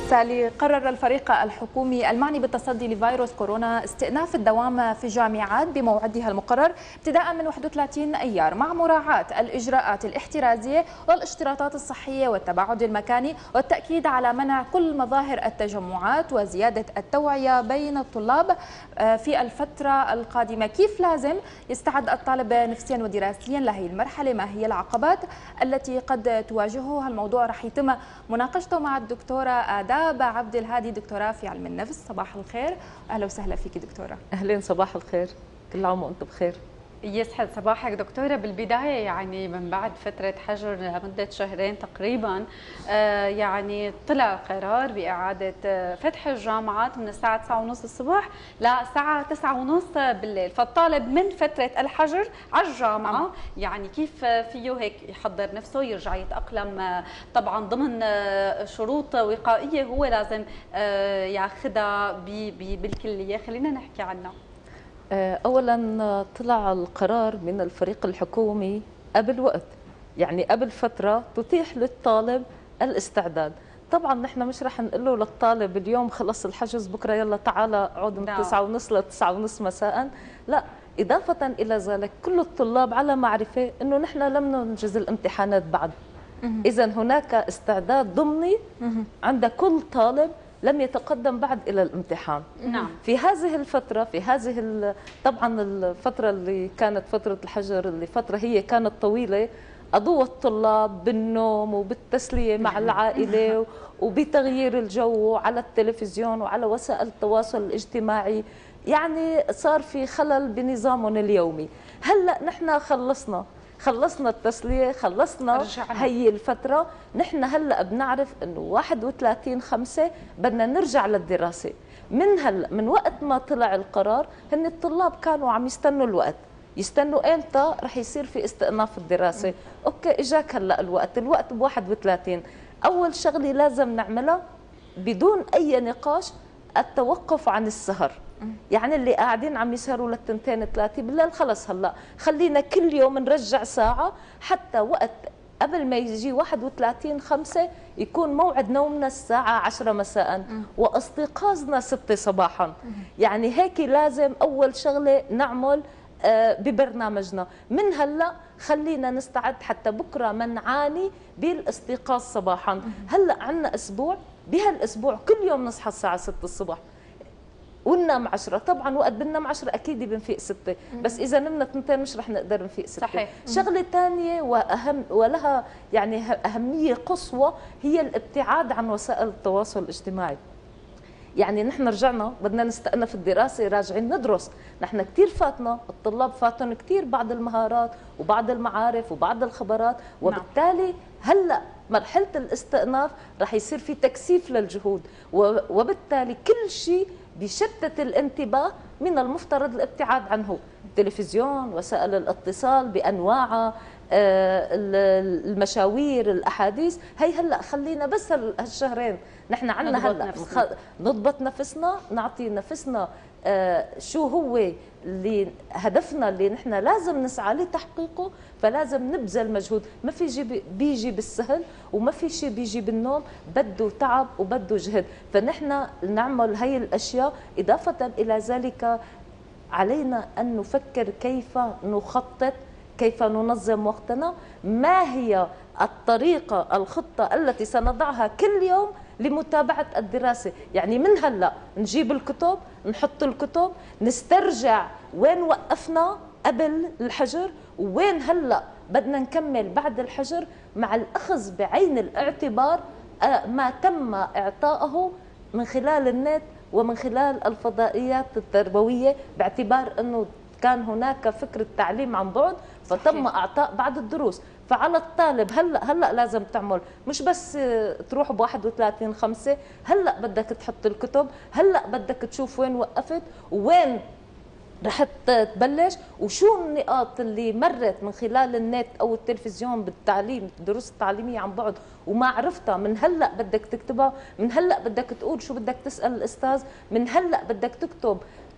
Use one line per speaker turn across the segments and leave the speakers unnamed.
سالي، قرر الفريق الحكومي المعني بالتصدي لفيروس كورونا استئناف الدوام في الجامعات بموعدها المقرر ابتداء من 31 أيار مع مراعاة الإجراءات الاحترازية والاشتراطات الصحية والتباعد المكاني والتأكيد على منع كل مظاهر التجمعات وزيادة التوعية بين الطلاب في الفترة القادمة. كيف لازم يستعد الطالب نفسيا ودراسيا لهي المرحلة؟ ما هي العقبات التي قد تواجهه؟ الموضوع رح يتم مناقشته مع الدكتورة آداب عبد الهادي، دكتوراه في علم النفس. صباح الخير، أهلا وسهلا فيك دكتورة.
أهلين، صباح الخير، كل عام وأنتم بخير.
يسعد صباحك دكتورة. بالبداية يعني من بعد فترة حجر لمدة شهرين تقريبا يعني طلع قرار بإعادة فتح الجامعات من الساعة 9:30 الصبح للساعة 9:30 بالليل، فالطالب من فترة الحجر على الجامعة يعني كيف فيه هيك يحضر نفسه يرجع يتأقلم طبعا ضمن شروط وقائية هو لازم ياخذها بالكلية. خلينا نحكي عنها.
أولا طلع القرار من الفريق الحكومي قبل وقت، يعني قبل فترة تتيح للطالب الاستعداد. طبعا نحن مش رح نقول له للطالب اليوم خلص الحجز بكرة يلا تعال اقعد من 9:30 ل 9:30 مساء، لا. إضافة إلى ذلك كل الطلاب على معرفة أنه نحن لم ننجز الامتحانات بعد، إذا هناك استعداد ضمني عند كل طالب لم يتقدم بعد إلى الامتحان.
نعم.
في هذه الفترة، طبعا الفترة اللي كانت فترة الحجر، اللي فترة هي كانت طويلة، أضوى الطلاب بالنوم وبالتسلية مع العائلة وبتغيير الجو على التلفزيون وعلى وسائل التواصل الاجتماعي، يعني صار في خلل بنظامهم اليومي. هلأ نحن خلصنا التسلية، خلصنا هي الفترة، نحن هلأ بنعرف انه 31/5 بدنا نرجع للدراسة. من هلأ من وقت ما طلع القرار هن الطلاب كانوا عم يستنوا الوقت، يستنوا امتى رح يصير في استئناف الدراسة. اوكي اجاك هلأ الوقت ب31. اول شغلة لازم نعملها بدون اي نقاش التوقف عن السهر. يعني اللي قاعدين عم يسهروا للتنتين 3 بالليل خلص هلا خلينا كل يوم نرجع ساعة، حتى وقت قبل ما يجي 31/5 يكون موعد نومنا الساعة 10 مساء واستيقاظنا 6 صباحا. يعني هيك لازم أول شغلة نعمل ببرنامجنا. من هلا خلينا نستعد حتى بكرة ما نعاني بالاستيقاظ صباحا. هلا عنا أسبوع، بهالأسبوع كل يوم نصحى الساعة 6 الصبح وننام 10. طبعا وقت بننام 10 اكيد بنفيق 6، بس اذا نمنا 2 مش رح نقدر نفيق 6.
صحيح.
شغله ثانيه واهم ولها يعني اهميه قصوى هي الابتعاد عن وسائل التواصل الاجتماعي. يعني نحن رجعنا بدنا نستأنف الدراسه، راجعين ندرس، نحن كثير فاتنا، الطلاب فاتهم كثير بعض المهارات وبعض المعارف وبعض الخبرات، وبالتالي هلا مرحله الاستئناف رح يصير في تكثيف للجهود، وبالتالي كل شيء بشتت الانتباه من المفترض الابتعاد عنه. التلفزيون، وسائل الاتصال بانواعها، المشاوير، الاحاديث، هي هلا خلينا بس هالشهرين نحن عنا هلا نضبط نفسنا، نعطي نفسنا شو هو اللي هدفنا اللي نحن لازم نسعى لتحقيقه، فلازم نبذل مجهود. ما في بيجي بالسهل وما في شيء بيجي بالنوم، بده تعب وبده جهد، فنحن نعمل هي الاشياء. اضافه الى ذلك علينا ان نفكر كيف نخطط، كيف ننظم وقتنا، ما هي الطريقه الخطه التي سنضعها كل يوم لمتابعة الدراسة. يعني من هلأ نجيب الكتب، نحط الكتب، نسترجع وين وقفنا قبل الحجر وين هلأ بدنا نكمل بعد الحجر، مع الأخذ بعين الاعتبار ما تم إعطائه من خلال النت ومن خلال الفضائيات التربوية، باعتبار أنه كان هناك فكرة تعليم عن بعد فتم اعطاء بعض الدروس. فعلى الطالب هلا لازم تعمل، مش بس تروح ب31/5، هلا بدك تحط الكتب، هلا بدك تشوف وين وقفت وين رح تبلش، وشو النقاط اللي مرت من خلال النت او التلفزيون بالتعليم، الدروس التعليميه عن بعد وما عرفتها، من هلا بدك تكتبها، من هلا بدك تقول شو بدك تسال الاستاذ، من هلا بدك تكتب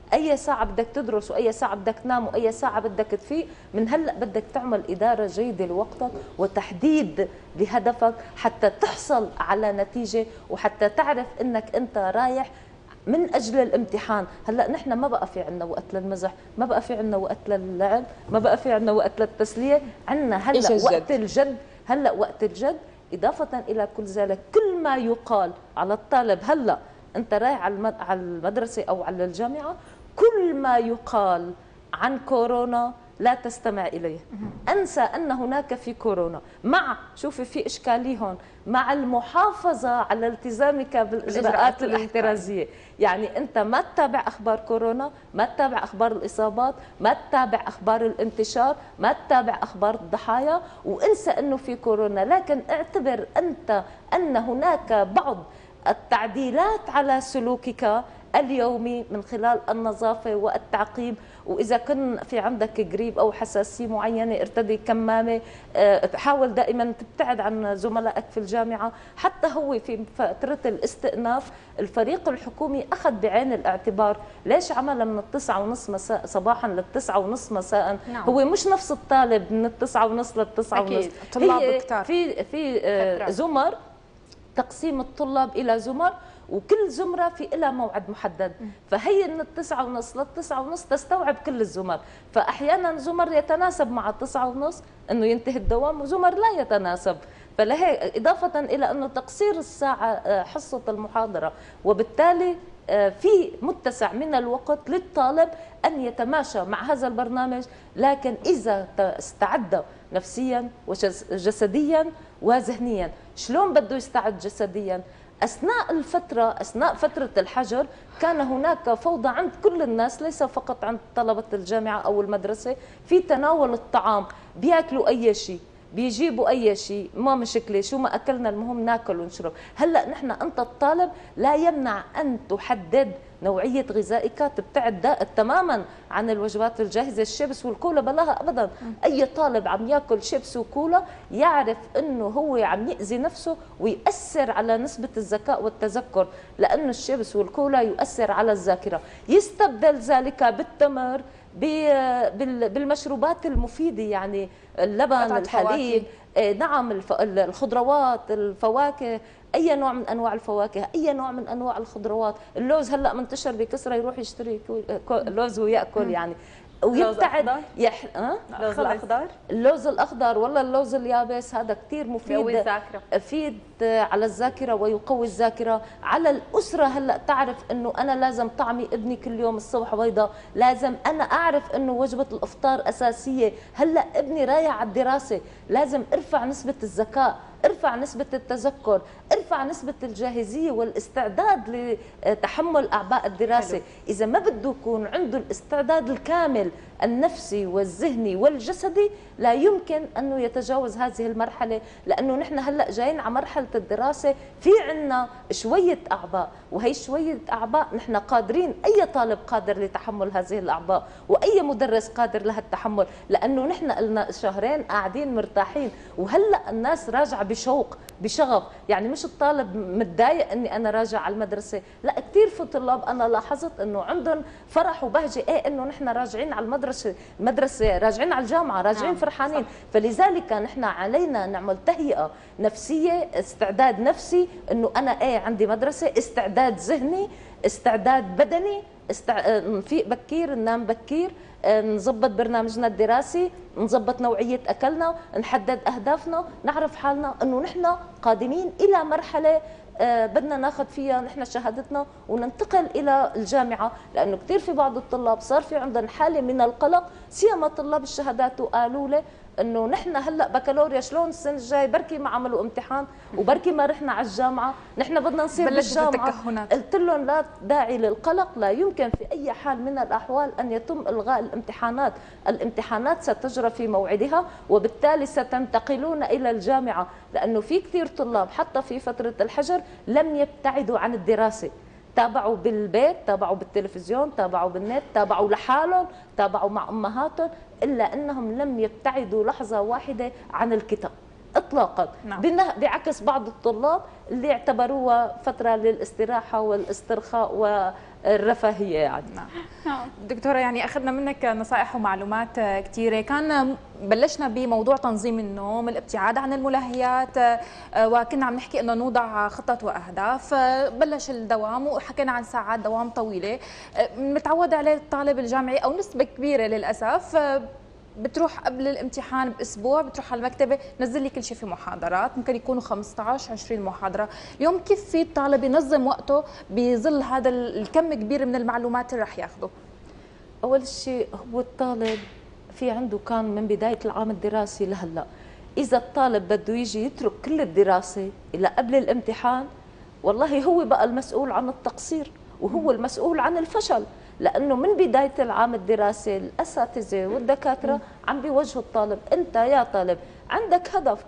اي ساعه بدك تدرس واي ساعه بدك تنام واي ساعه بدك تفيق. من هلا بدك تعمل اداره جيده لوقتك وتحديد لهدفك حتى تحصل على نتيجه، وحتى تعرف انك انت رايح من اجل الامتحان. هلا نحن ما بقى في عندنا وقت للمزح، ما بقى في عندنا وقت للعب، ما بقى في عندنا وقت للتسليه، عندنا هلا وقت الجد. هلا وقت الجد. اضافه الى كل ذلك، كل ما يقال على الطالب هلا انت رايح على المدرسه او على الجامعه، كل ما يقال عن كورونا لا تستمع إليه. أنسى أن هناك في كورونا، مع شوفي في إشكالية هون، مع المحافظة على التزامك بالإجراءات الاحترازية. يعني أنت ما تتابع أخبار كورونا، ما تتابع أخبار الإصابات، ما تتابع أخبار الانتشار، ما تتابع أخبار الضحايا، وانسى أنه في كورونا. لكن اعتبر أنت أن هناك بعض التعديلات على سلوكك اليومي من خلال النظافة والتعقيم. وإذا كان في عندك قريب أو حساسية معينة ارتدي كمامة. حاول دائما تبتعد عن زملائك في الجامعة. حتى هو في فترة الاستئناف الفريق الحكومي أخذ بعين الاعتبار ليش عمل من 9:30 مساء صباحا لل9:30 مساء. نعم. هو مش نفس الطالب من 9:30 لل9:30.
طلاب كتار
في زمر، تقسيم الطلاب إلى زمر، وكل زمرة في لها موعد محدد. فهي من 9:30 لل9:30 تستوعب كل الزمر. فأحيانا زمر يتناسب مع 9:30 أنه ينتهي الدوام، وزمر لا يتناسب. فلهيك إضافة إلى أنه تقصير الساعة حصة المحاضرة، وبالتالي في متسع من الوقت للطالب أن يتماشى مع هذا البرنامج. لكن إذا استعد نفسيا وجسديا وذهنيا، شلون بده يستعد جسديا؟ أثناء فترة الحجر كان هناك فوضى عند كل الناس، ليس فقط عند طلبة الجامعة أو المدرسة، في تناول الطعام. بياكلوا أي شيء، بيجيبوا أي شيء، ما مشكلة، شو ما أكلنا المهم ناكل ونشرب. هلأ نحن أنت الطالب لا يمنع أن تحدد نوعية غذائك، تبتعد تماما عن الوجبات الجاهزة، الشيبس والكولا بلاها أبدا. أي طالب عم ياكل شيبس وكولا يعرف أنه هو عم يأذي نفسه ويأثر على نسبة الذكاء والتذكر، لأن الشيبس والكولا يؤثر على الذاكرة. يستبدل ذلك بالتمر، بالمشروبات المفيدة، يعني اللبن، الحليب، نعم، الخضروات، الفواكه، اي نوع من انواع الفواكه، اي نوع من انواع الخضروات. اللوز هلا منتشر بكثره، يروح يشتري لوز وياكل يعني. ويبتعد
اللوز الاخضر،
اللوز الاخضر والله اللوز اليابس، هذا كثير مفيد، مفيد على الذاكره ويقوي الذاكره. على الاسره هلا تعرف انه انا لازم طعمي ابني كل يوم الصبح بيضه، لازم انا اعرف انه وجبه الافطار اساسيه. هلا ابني رايح على الدراسه، لازم ارفع نسبه الذكاء، ارفع نسبة التذكر، ارفع نسبة الجاهزية والاستعداد لتحمل أعباء الدراسة. حلو. إذا ما بده يكون عنده الاستعداد الكامل النفسي والذهني والجسدي، لا يمكن أنه يتجاوز هذه المرحلة. لأنه نحن هلأ جايين على مرحلة الدراسة في عنا شوية أعباء، وهي شوية أعباء نحن قادرين، أي طالب قادر لتحمل هذه الأعباء، وأي مدرس قادر لها التحمل، لأنه نحن قلنا شهرين قاعدين مرتاحين، وهلأ الناس راجعة بشوق بشغف. يعني مش الطالب متضايق اني انا راجع على المدرسه، لا، كثير في طلاب انا لاحظت انه عندهم فرح وبهجه، انه نحن راجعين على المدرسه راجعين على الجامعه، راجعين فرحانين. فلذلك نحن علينا نعمل تهيئه نفسيه، استعداد نفسي، انه انا عندي مدرسه، استعداد ذهني، استعداد بدني، نفيق بكير، ننام بكير، نظبط برنامجنا الدراسي، نظبط نوعية أكلنا، نحدد أهدافنا، نعرف حالنا أنه نحن قادمين إلى مرحلة بدنا ناخذ فيها نحن شهادتنا وننتقل إلى الجامعة. لأنه كثير في بعض الطلاب صار في عندهم حالة من القلق، سيما طلاب الشهادات، وقالوا لي انه نحن هلا بكالوريا شلون السنه الجاي، بركي ما عملوا امتحان وبركي ما رحنا على الجامعه، نحن بدنا نصير بالجامعه. قلت لهم لا داعي للقلق، لا يمكن في اي حال من الاحوال ان يتم الغاء الامتحانات. الامتحانات ستجرى في موعدها، وبالتالي ستنتقلون الى الجامعه. لانه في كثير طلاب حتى في فتره الحجر لم يبتعدوا عن الدراسه، تابعوا بالبيت، تابعوا بالتلفزيون، تابعوا بالنت، تابعوا لحالهم، تابعوا مع امهاتهم، الا انهم لم يبتعدوا لحظه واحده عن الكتاب اطلاقا. نعم. بعكس بعض الطلاب اللي اعتبروها فتره للاستراحه والاسترخاء الرفاهية يعني.
نعم. دكتورة يعني أخذنا منك نصائح ومعلومات كثيرة. كان بلشنا بموضوع تنظيم النوم، الابتعاد عن الملهيات، وكنا عم نحكي أنه نوضع خطط وأهداف. بلش الدوام وحكينا عن ساعات دوام طويلة متعود عليه الطالب الجامعي أو نسبة كبيرة للأسف. بتروح قبل الامتحان باسبوع، بتروح على المكتبه نزل لي كل شيء في محاضرات، ممكن يكونوا 15 20 محاضره. اليوم كيف في الطالب ينظم وقته بظل هذا الكم كبير من المعلومات اللي رح ياخذه؟
اول شيء هو الطالب في عنده كان من بدايه العام الدراسي لهلا، اذا الطالب بده يجي يترك كل الدراسه الى قبل الامتحان، والله هو بقى المسؤول عن التقصير وهو المسؤول عن الفشل، لانه من بدايه العام الدراسي الاساتذه والدكاتره عم بيوجهوا الطالب، انت يا طالب عندك هدف،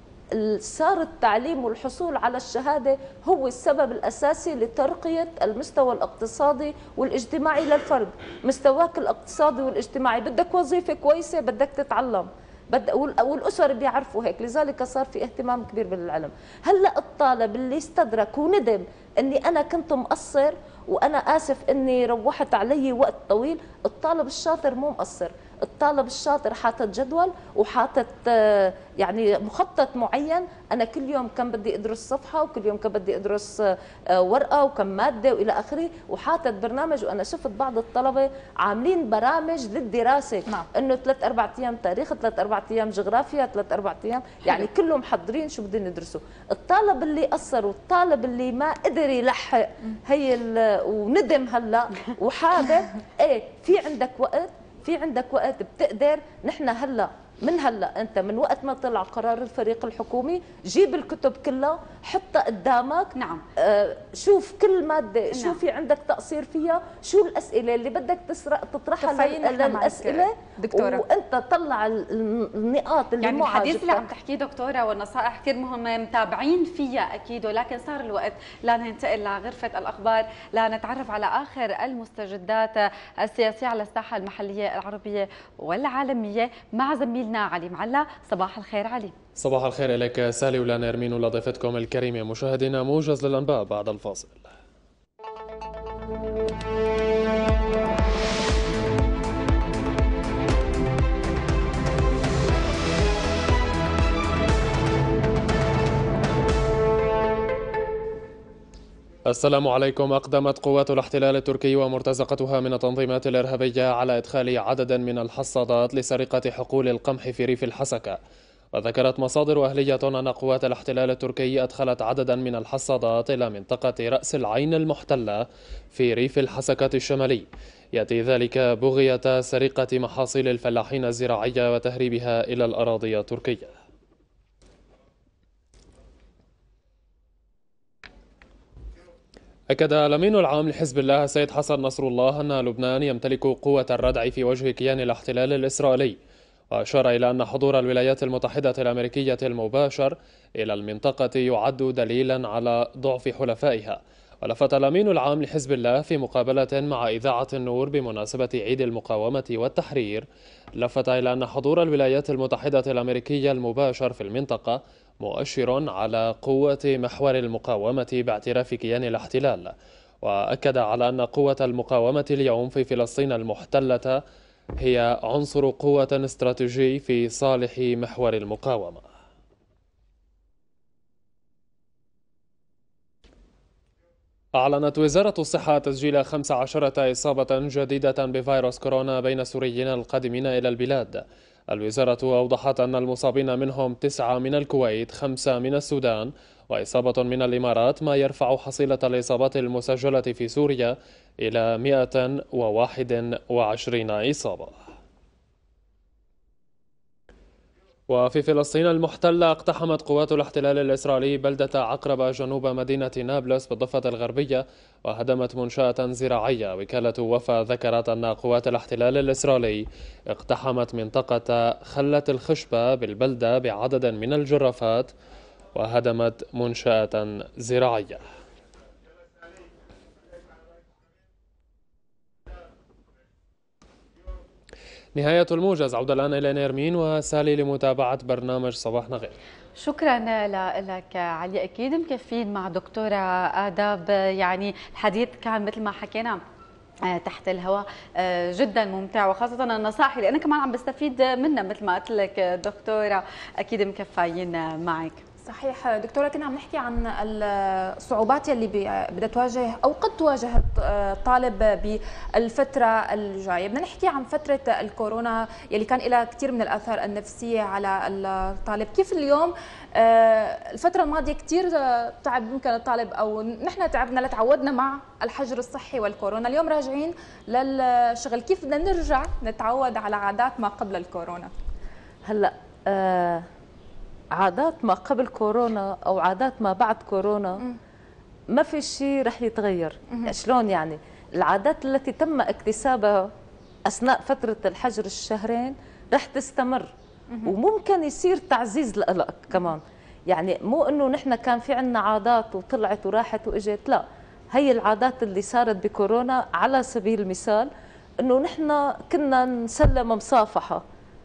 صار التعليم والحصول على الشهاده هو السبب الاساسي لترقيه المستوى الاقتصادي والاجتماعي للفرد، مستواك الاقتصادي والاجتماعي بدك وظيفه كويسه، بدك تتعلم، والاسر بيعرفوا هيك، لذلك صار في اهتمام كبير بالعلم. هلا الطالب اللي استدرك وندم اني انا كنت مقصر وانا اسف اني روحت علي وقت طويل، الطالب الشاطر مو مقصر، الطالب الشاطر حاطط جدول وحاطط يعني مخطط معين، انا كل يوم كم بدي ادرس صفحه وكل يوم كم بدي ادرس ورقه وكم ماده والى اخره، وحاطط برنامج. وانا شفت بعض الطلبه عاملين برامج للدراسه، انه 3 4 ايام تاريخ، 3 4 ايام جغرافيا، 3 4 ايام، يعني كلهم محضرين شو بدهم يدرسوا. الطالب اللي قصر والطالب اللي ما قدر يلحق هي وندم هلا وحابب ايه، في عندك وقت، في عندك وقت بتقدر. نحن هلا من هلا انت من وقت ما طلع قرار الفريق الحكومي جيب الكتب كلها حطها قدامك.
نعم.
شوف كل ماده شو في عندك تقصير فيها، شو الاسئله اللي بدك تطرحها للاسئله
دكتوره،
وانت طلع النقاط اللي
يعني
معجبتك.
الحديث اللي عم تحكيه دكتوره والنصائح كثير مهمه، متابعين فيها اكيد، ولكن صار الوقت لا ننتقل لغرفه الاخبار لنتعرف على اخر المستجدات السياسيه على الساحه المحليه العربيه والعالميه مع زميلنا علي معلا. صباح الخير علي.
صباح الخير لك سالي ولا نرمين ولضيفتكم الكريمه. مشاهدينا موجز للانباء بعد الفاصل. السلام عليكم. أقدمت قوات الاحتلال التركي ومرتزقتها من التنظيمات الإرهابية على إدخال عددا من الحصادات لسرقة حقول القمح في ريف الحسكة. وذكرت مصادر أهلية أن قوات الاحتلال التركي أدخلت عددا من الحصادات إلى منطقة رأس العين المحتلة في ريف الحسكة الشمالي. يأتي ذلك بغية سرقة محاصيل الفلاحين الزراعية وتهريبها إلى الأراضي التركية. أكد الأمين العام لحزب الله السيد حسن نصر الله أن لبنان يمتلك قوة الردع في وجه كيان الاحتلال الإسرائيلي، وأشار إلى أن حضور الولايات المتحدة الأمريكية المباشر إلى المنطقة يعد دليلا على ضعف حلفائها. ولفت الأمين العام لحزب الله في مقابلة مع إذاعة النور بمناسبة عيد المقاومة والتحرير، لفت إلى أن حضور الولايات المتحدة الأمريكية المباشر في المنطقة مؤشر على قوة محور المقاومة باعتراف كيان الاحتلال. وأكد على أن قوة المقاومة اليوم في فلسطين المحتلة هي عنصر قوة استراتيجي في صالح محور المقاومة. أعلنت وزارة الصحة تسجيل 15 إصابة جديدة بفيروس كورونا بين السوريين القادمين إلى البلاد. الوزارة أوضحت أن المصابين منهم 9 من الكويت، 5 من السودان، وإصابة من الإمارات، ما يرفع حصيلة الإصابات المسجلة في سوريا إلى 121 إصابة. وفي فلسطين المحتلة اقتحمت قوات الاحتلال الإسرائيلي بلدة عقربة جنوب مدينة نابلس بالضفة الغربية وهدمت منشأة زراعية. وكالة وفا ذكرت أن قوات الاحتلال الإسرائيلي اقتحمت منطقة خلة الخشبة بالبلدة بعدد من الجرافات وهدمت منشأة زراعية. نهاية الموجز. عودة الآن إلى نيرمين وسالي لمتابعة برنامج صباحنا غير.
شكرا لك علي. اكيد مكفين مع دكتوره آداب، يعني الحديث كان مثل ما حكينا تحت الهواء جدا ممتع، وخاصه النصائح اللي انا كمان عم بستفيد منها مثل ما قلت لك دكتوره، اكيد مكفايين معك.
صحيح دكتورة، كنا عم نحكي عن الصعوبات يلي بدها تواجه أو قد تواجه الطالب بالفترة الجاية. بدنا نحكي عن فترة الكورونا يلي كان لها كثير من الآثار النفسية على الطالب. كيف اليوم الفترة الماضية كثير تعب ممكن الطالب أو نحن تعبنا لتعودنا مع الحجر الصحي والكورونا، اليوم راجعين للشغل، كيف بدنا نرجع نتعود على عادات ما قبل الكورونا؟
هلا عادات ما قبل كورونا او عادات ما بعد كورونا ما في شيء رح يتغير. شلون يعني؟ العادات التي تم اكتسابها اثناء فتره الحجر الشهرين رح تستمر، وممكن يصير تعزيز لها كمان. يعني مو انه نحن كان في عندنا عادات وطلعت وراحت واجت، لا، هي العادات اللي صارت بكورونا. على سبيل المثال انه نحن كنا نسلم مصافحه،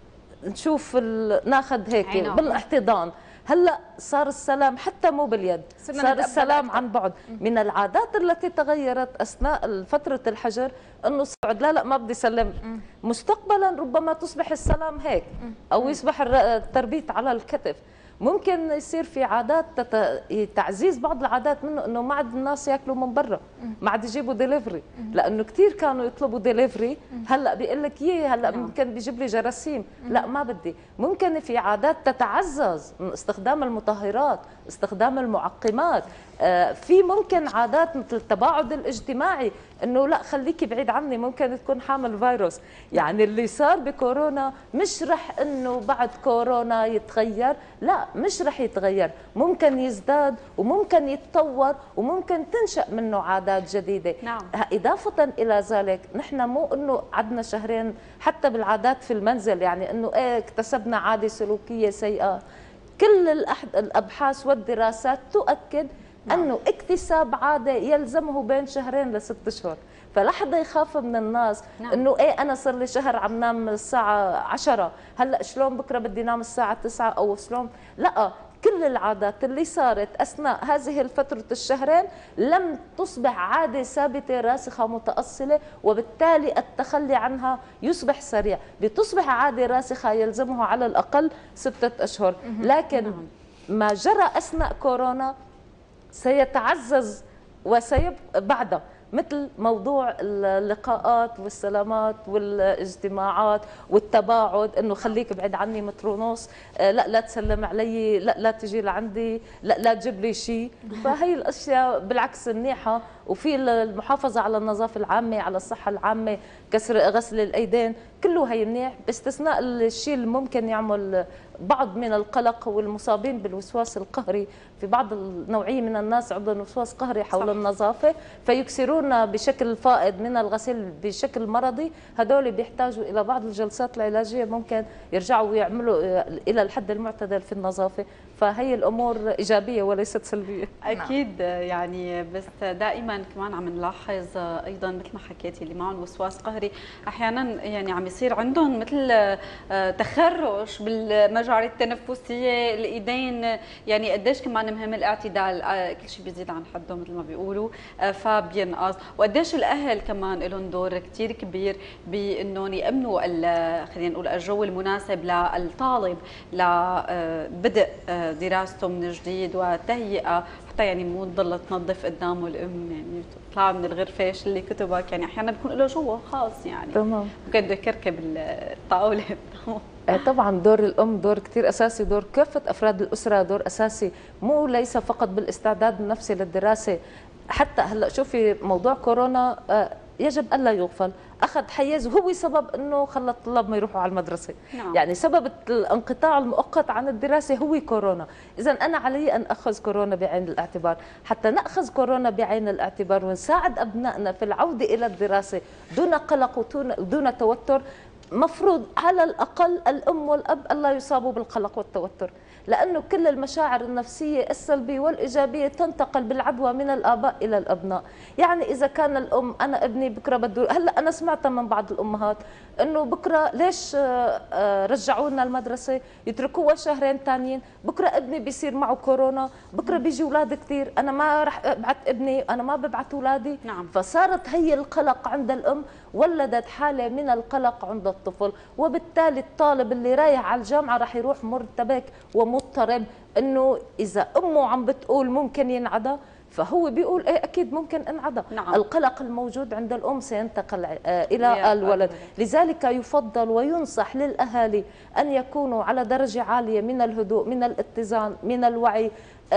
نشوف ناخذ هيك بالاحتضان، هلا صار السلام حتى مو باليد، صار السلام عن بعد. من العادات التي تغيرت اثناء فتره الحجر انه صعد لا ما بدي سلم. مستقبلا ربما تصبح السلام هيك او يصبح التربيت على الكتف. ممكن يصير في عادات تعزيز بعض العادات منه انه ما عاد الناس ياكلوا من برا، ما عاد يجيبوا ديليفري، لانه كثير كانوا يطلبوا ديليفري. هلا بيقول لك هلا ممكن بيجيب لي جراثيم، لا ما بدي. ممكن في عادات تتعزز من استخدام المطهرات، استخدام المعقمات. في ممكن عادات مثل التباعد الاجتماعي، انه لا خليكي بعيد عني، ممكن تكون حامل فيروس. يعني اللي صار بكورونا مش رح انه بعد كورونا يتغير، لا مش رح يتغير، ممكن يزداد وممكن يتطور وممكن تنشأ منه عادات جديدة.
نعم.
إضافة إلى ذلك نحن مو انه عدنا شهرين حتى بالعادات في المنزل، يعني انه اكتسبنا عادة سلوكية سيئة. كل الأبحاث والدراسات تؤكد أنه اكتساب عادة يلزمه بين 2 ل 6 أشهر. فلحظة يخاف من الناس انه انا صار لي شهر عم نام الساعة 10، هلا شلون بكره بدي نام الساعة 9 او شلون؟ لا، كل العادات اللي صارت اثناء هذه الفترة الشهرين لم تصبح عادة ثابتة راسخة متأصلة، وبالتالي التخلي عنها يصبح سريع. بتصبح عادة راسخة يلزمها على الأقل 6 أشهر، لكن ما جرى أثناء كورونا سيتعزز وسيبقى بعدها، مثل موضوع اللقاءات والسلامات والاجتماعات والتباعد، انه خليك بعيد عني متر ونص، لا تسلم علي، لا تجي لعندي، لا تجيب لي شيء. فهي الاشياء بالعكس منيحه. وفي المحافظه على النظافه العامه، على الصحه العامه، غسل الايدين، كله هي منيح، باستثناء الشيء اللي ممكن يعمل بعض من القلق والمصابين بالوسواس القهري. في بعض النوعيه من الناس عندهم وسواس قهري حول النظافه، فيكسرون بشكل فائض من الغسيل بشكل مرضي. هدول بيحتاجوا الى بعض الجلسات العلاجيه، ممكن يرجعوا ويعملوا الى الحد المعتدل في النظافه. فهي الامور ايجابيه وليست سلبيه.
اكيد يعني، بس دائما كمان عم نلاحظ ايضا مثل ما حكيتي اللي معهم وسواس قهري احيانا يعني عم يصير عندهم مثل تخرش بالمجاري التنفسيه، الايدين، يعني قديش كمان مهم الاعتدال، كل شيء بيزيد عن حده مثل ما بيقولوا فبينقص. وقديش الاهل كمان لهم دور كثير كبير بانهم يامنوا خلينا نقول الجو المناسب للطالب لبدء دراسته من جديد وتهيئه، حتى يعني مو تضل تنظف قدامه الام، يعني تطلع من الغرفه شلي كتبك، يعني احيانا بيكون له جو خاص، يعني
تمام،
ممكن بده يكركب الطاوله.
طبعا دور الام دور كثير اساسي، دور كافه افراد الاسره دور اساسي، مو ليس فقط بالاستعداد النفسي للدراسه. حتى هلا شوفي موضوع كورونا يجب الا يغفل، اخذ حيز وهو سبب انه خلى الطلاب ما يروحوا على المدرسه.
نعم.
يعني سبب الانقطاع المؤقت عن الدراسه هو كورونا. اذا انا علي ان اخذ كورونا بعين الاعتبار، حتى ناخذ كورونا بعين الاعتبار ونساعد ابنائنا في العوده الى الدراسه دون قلق ودون توتر. مفروض على الاقل الام والاب الا يصابوا بالقلق والتوتر. لأنه كل المشاعر النفسية السلبية والإيجابية تنتقل بالعدوى من الآباء إلى الأبناء. يعني إذا كان الأم أنا ابني بكرة بده، هلا أنا سمعت من بعض الأمهات إنه بكرة ليش رجعونا المدرسة، يتركوها شهرين ثانيين، بكرة ابني بيصير معه كورونا، بكرة بيجي أولاد كثير، أنا ما رح أبعت ابني، أنا ما ببعت أولادي.
نعم.
فصارت هي القلق عند الأم، ولدت حالة من القلق عند الطفل، وبالتالي الطالب اللي رايح على الجامعة رح يروح مرتبك ومضطرب، إنه إذا أمه عم بتقول ممكن ينعدى فهو بيقول ايه اكيد ممكن انعدى.
نعم.
القلق الموجود عند الام سينتقل الى الولد، لذلك يفضل وينصح للاهالي ان يكونوا على درجه عاليه من الهدوء، من الاتزان، من الوعي.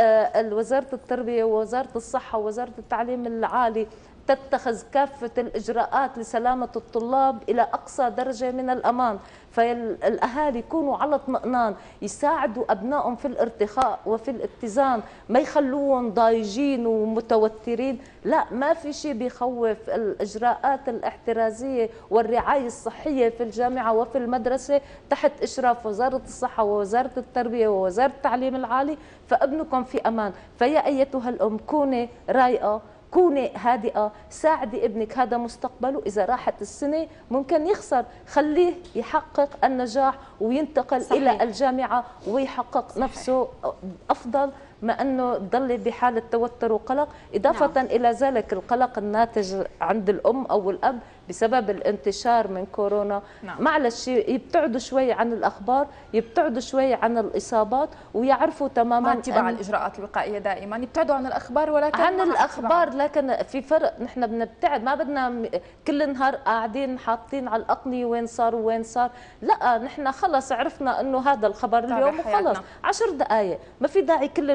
وزاره التربيه ووزاره الصحه ووزاره التعليم العالي تتخذ كافة الإجراءات لسلامة الطلاب إلى أقصى درجة من الأمان، فالأهالي يكونوا على اطمئنان، يساعدوا أبنائهم في الارتخاء وفي الاتزان، ما يخلوهم ضايجين ومتوترين. لا، ما في شيء بيخوف. الإجراءات الاحترازية والرعاية الصحية في الجامعة وفي المدرسة تحت إشراف وزارة الصحة ووزارة التربية ووزارة التعليم العالي، فابنكم في أمان. فيا أيتها الأم كوني رايقة، كوني هادئة، ساعدي ابنك، هذا مستقبله. إذا راحت السنة ممكن يخسر، خليه يحقق النجاح وينتقل صحيح. إلى الجامعة ويحقق صحيح. نفسه أفضل ما أنه تضل بحالة توتر وقلق. إضافة نعم. إلى ذلك القلق الناتج عند الأم أو الأب بسبب الانتشار من كورونا، نعم. معلش يبتعدوا شوي عن الأخبار، يبتعدوا شوي عن الإصابات، ويعرفوا تماما
مع اتباع الإجراءات الوقائية دائما، يبتعدوا عن الأخبار ولكن
عن الأخبار، لكن في فرق. نحن بنبتعد، ما بدنا كل نهار قاعدين حاطين على الأقنية وين صار وين صار، لا، نحن خلص عرفنا أنه هذا الخبر اليوم وخلص 10 دقائق، ما في داعي كل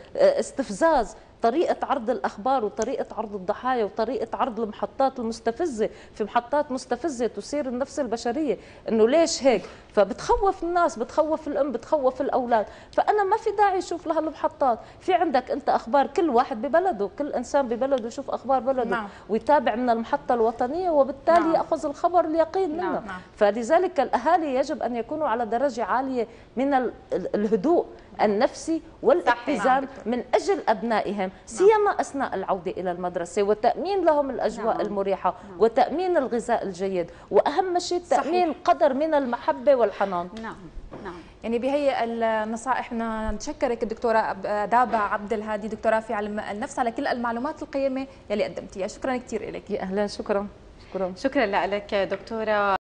الاستفزاز. طريقة عرض الأخبار وطريقة عرض الضحايا وطريقة عرض المحطات المستفزة، في محطات مستفزة تثير النفس البشرية، إنه ليش هيك؟ فبتخوف الناس، بتخوف الأم، بتخوف الأولاد. فأنا ما في داعي أشوف لهالمحطات. في عندك أنت أخبار، كل واحد ببلده، كل إنسان ببلده يشوف أخبار بلده، نعم. ويتابع من المحطة الوطنية، وبالتالي نعم. يأخذ الخبر اليقين منه. نعم. فلذلك الأهالي يجب أن يكونوا على درجة عالية من الهدوء النفسي والاتزان من أجل أبنائهم، سيما أثناء العودة إلى المدرسة، وتأمين لهم الأجواء المريحة، وتأمين الغذاء الجيد، وأهم شيء تأمين قدر من المحبة والحنان.
نعم.
يعني بهي النصائح بدنا نشكرك الدكتورة دابة عبد الهادي، دكتوراه في علم النفس، على كل المعلومات القيمة يلي قدمتيها. شكرا كثير لك.
يا أهلا، شكرا
لك دكتورة.